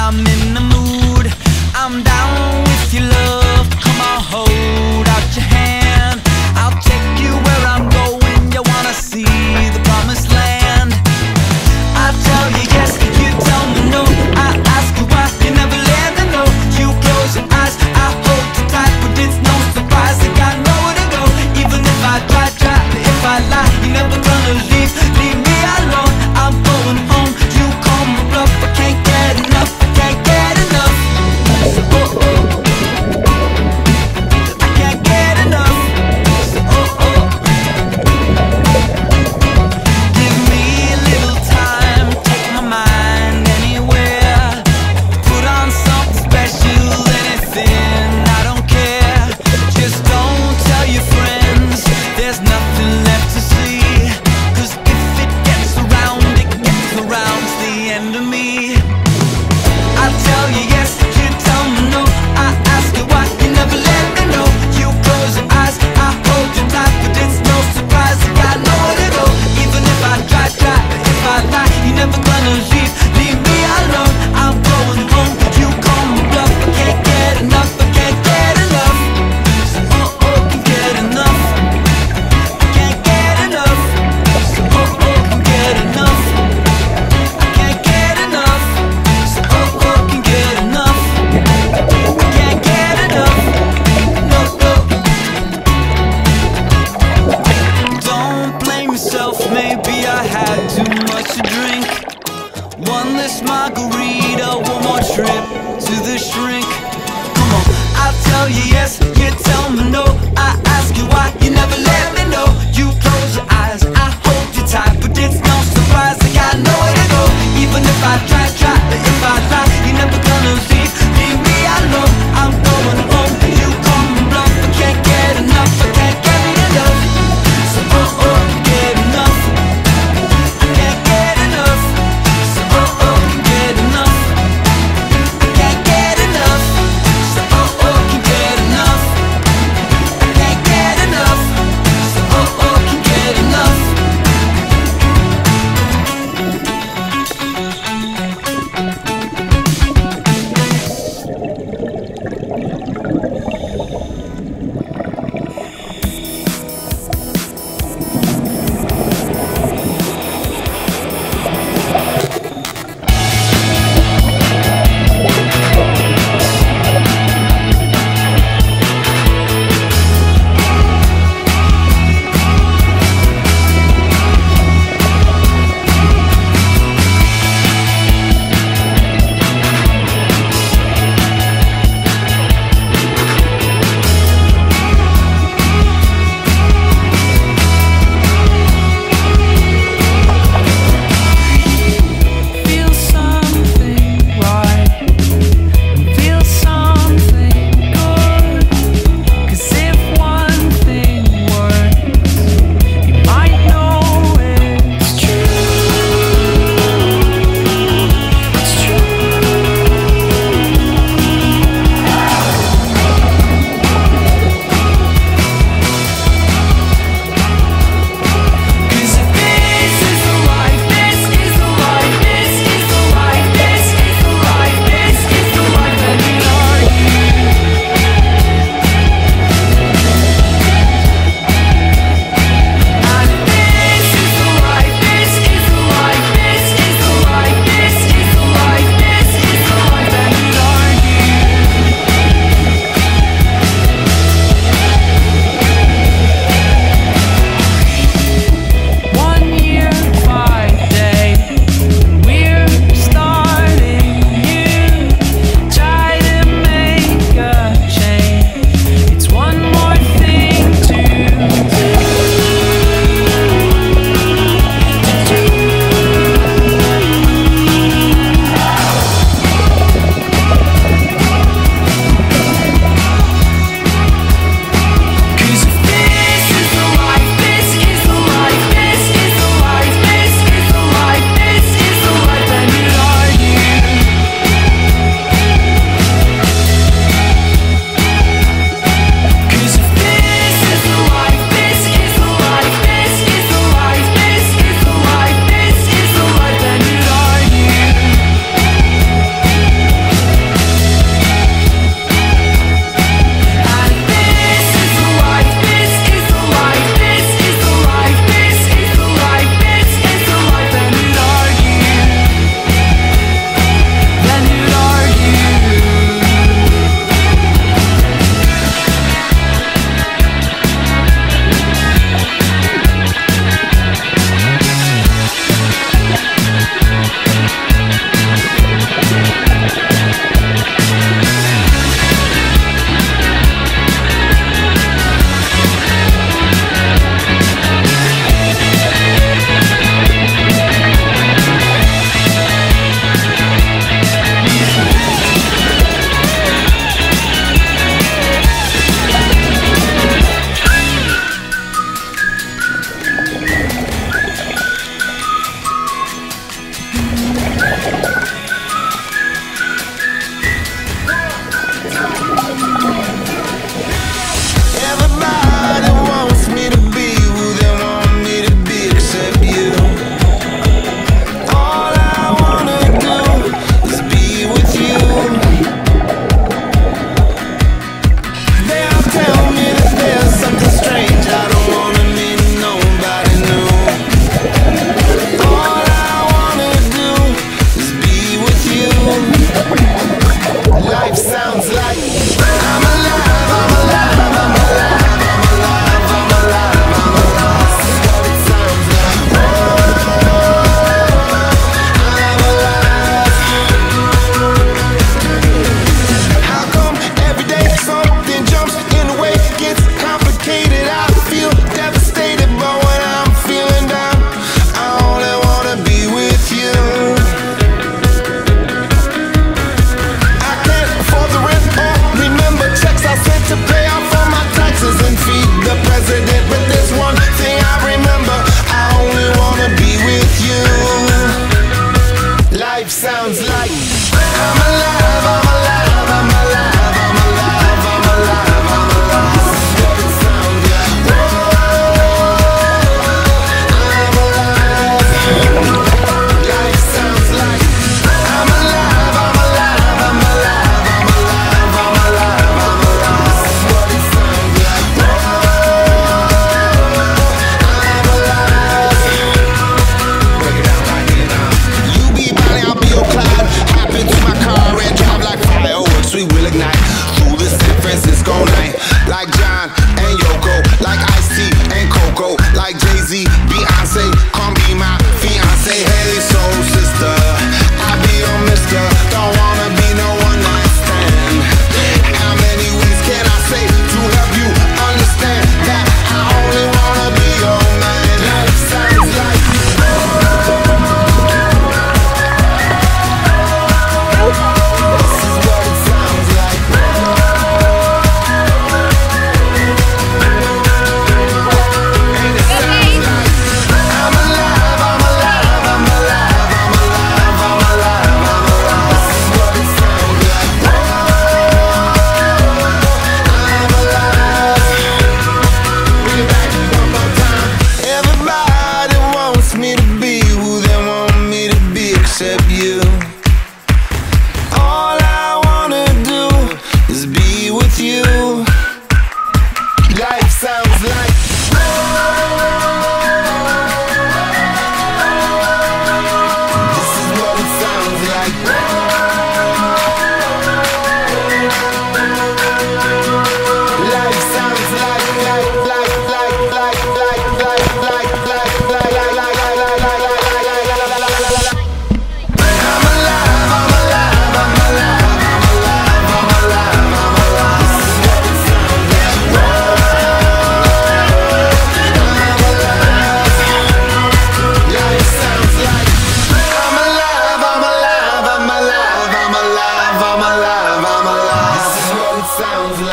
I'm in the mood. I'm down with your love. Come on, hold out your hand. I'll take you where I'm going. You wanna see the promised land. I tell you yes, you tell me no. I ask you why, you never let me know. You close your eyes, I hold you tight, but it's no surprise. I got nowhere to go. Even if I try, if I lie, you're never gonna leave me alone. I'm going home, you call my bluff. I can't get enough, I can't get enough. Oh, oh. I can't get enough. Oh, oh. Give me a little time, take my mind anywhere. Put on something special, anything, I don't care. Just don't tell your friends, there's nothing left to see. 'Cause if it gets around, it's the end of me. I tell you yes, you tell me no. I ask you why, you never let me know. You close your eyes, I hold you tight, but it's no surprise. I got nowhere to go. Even if I try, if I lie, you're never gonna leave me alone. I'm going home, you call me bluff. I can't get enough, I can't get enough. Oh, oh, can't get enough. I can't get enough. Oh, oh, can't get enough. I can't get enough. Oh, oh, can't get enough. I can't get enough. No, no. Don't blame yourself, maybe I had too much to drink. One less margarita, one more trip to the shrink. Come on, I'll tell you yes, you tell me no. I ask you why, you never let me know. You close your eyes, I hold you tight, but it's no surprise. I got nowhere to go. Even if I try, if I lie, you're never gonna leave me alone. I'm going home, you call me bluff. I can't get enough, I can't get enough. So oh, oh, can't get enough. I can't get enough. So oh, oh, can't get enough. I can't get enough. So oh, oh, can't get enough. I can't get enough. So oh, oh, can't get enough.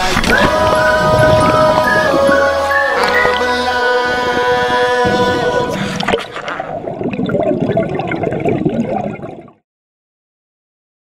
like, whoa.